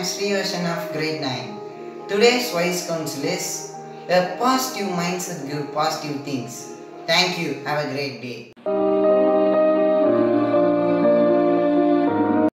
am Srivarshan of grade 9. Today's wise counsel is a positive mindset gives positive things. Thank you. Have a great day.